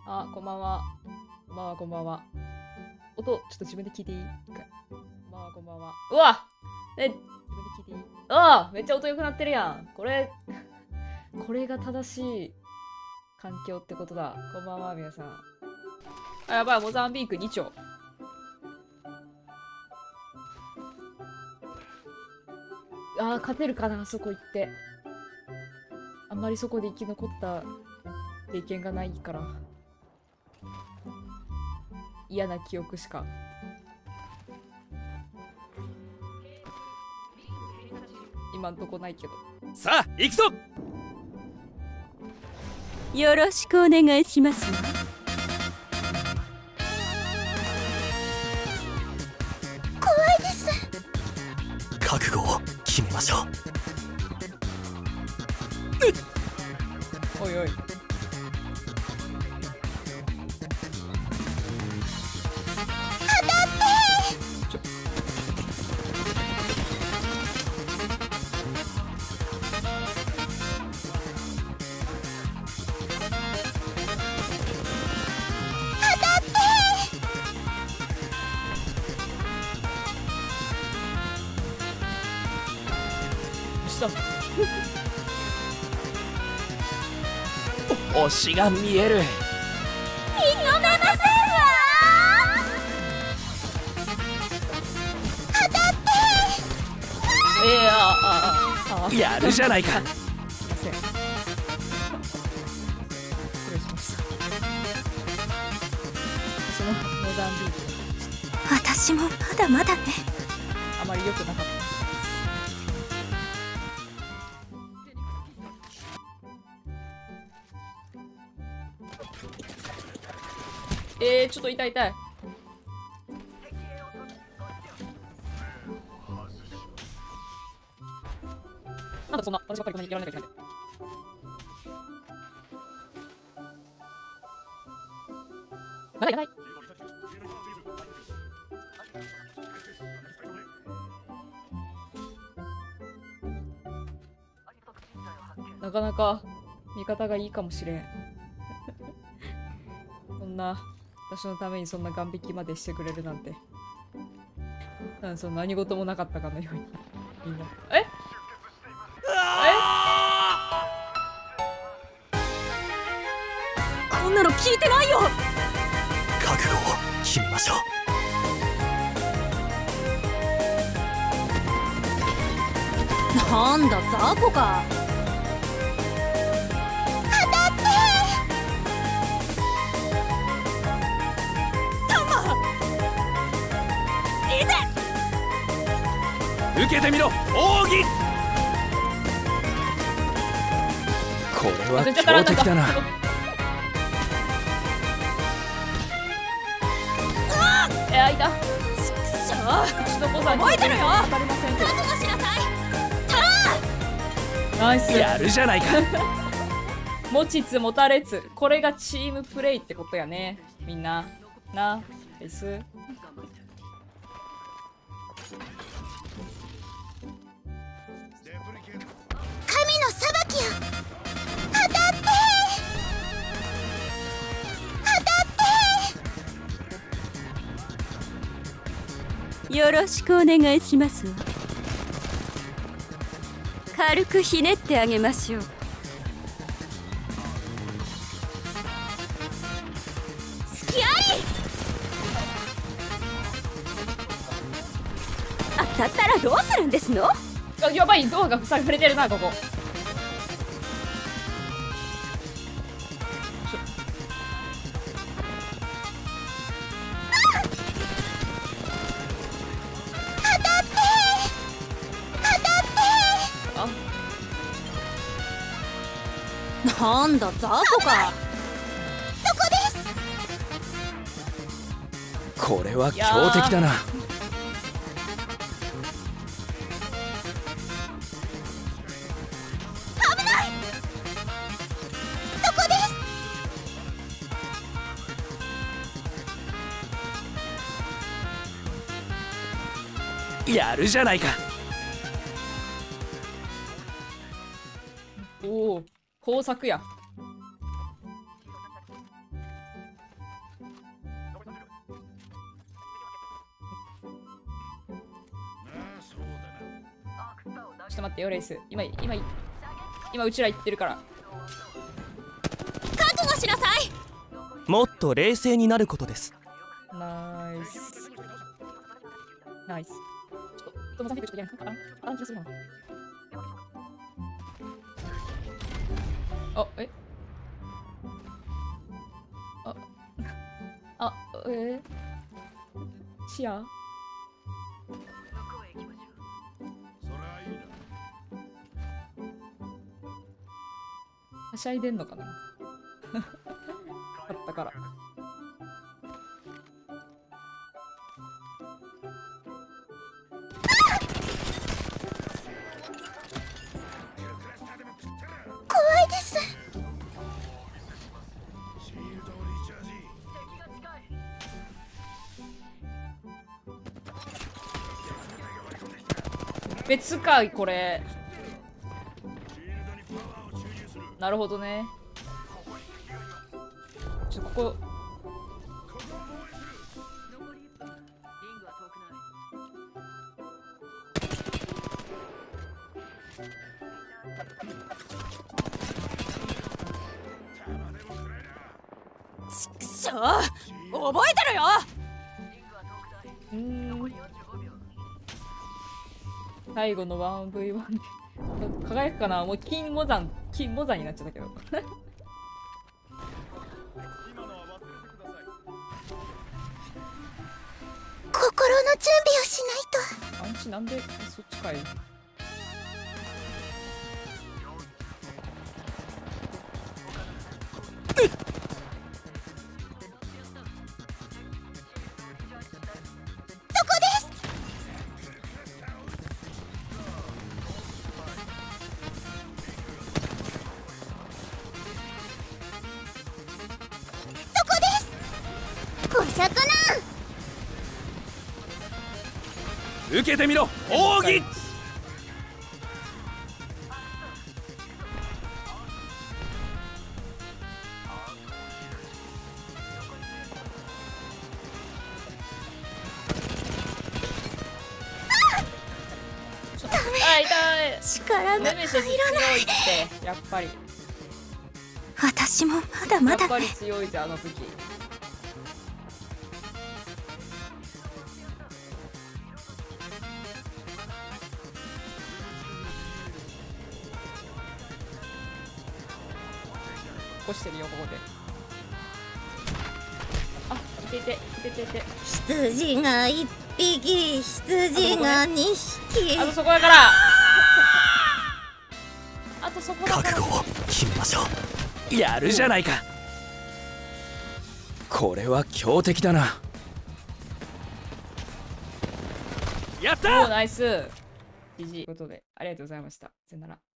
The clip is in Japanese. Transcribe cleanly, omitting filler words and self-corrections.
あ、こんばんは。こんばんは、こんばんは。音、ちょっと自分で聞いていい？一回。こんばんは、こんばんは。うわ自分で聞いていい？めっちゃ音良くなってるやん。これが正しい環境ってことだ。こんばんは、皆さん。あ、やばい、モザンビーク2丁。勝てるかな、あそこ行って。あんまりそこで生き残った経験がないから。嫌な記憶しか。今んとこないけど。 さあ行くぞ。 よろしくお願いします。 怖いです。 覚悟を決めましょう。おいおい。 星が見える。 見込めませんわ。当たって。 やるじゃないか。 すいません。失礼しました。私のモダンビート。 私もまだまだね。 あまり良くなかった。ちょっと痛い痛い。なんだそんな、私ばっかりこんなにやらなきゃいけないんだよ。いらない。なかなか味方がいいかもしれん。そんな私のためにそんな眼引きまでしてくれるなんて。その何事もなかったかのようにみんな。 こんなの聞いてないよ。 覚悟を決めましょう。なんだ雑魚か。 受けてみろ奥義。これは強敵だな。 いた。 ちくしょう。 うちの子さんに覚えてるよ。 当たりませんけど。 覚悟しなさい。 ナイス。 やるじゃないか。 持ちつ持たれつ。これがチームプレイってことやね。みんな。な。です。 神の裁きよ。当たってよろしくお願いしますわ。軽くひねってあげましょう。 付き合い。 当たったらどうするんですの？ やばい、ドアが塞がれてるな、ここ。 なんだ雑魚か。 そこです。 これは強敵だな。 危ない。そこです。 やるじゃないか。 おお、工作や。 っと待ってよ、レイス。今うちら行ってるから。 覚悟しなさい。 もっと冷静になることです。 ナイス。ナイス。ちょっと、トモさん結構ちょっとやる。あん気がするな。あ、えあ、シアはしゃいでんのかなあったから。 怖いです。 別かこれ。なるほどね。ちょここくそ覚えてるよ。 最後の 1v1 で輝くかな。もう金モザンになっちゃったけど心の準備をしないと。 アンチなんでそっちかい。 こしゃくな。 受けてみろ奥義。 あ、痛い。 力がネメシス強いってやっぱり。 私もまだまだやっぱり強いぜあの武器。起こしてるよここで。あ、いて。 羊が1匹、羊が2匹。 あとそこだから。あとそこだから。 覚悟を決めましょう。 やるじゃないか。これは強敵だな。やったおーナイス。GG。ということでありがとうございました。さよなら。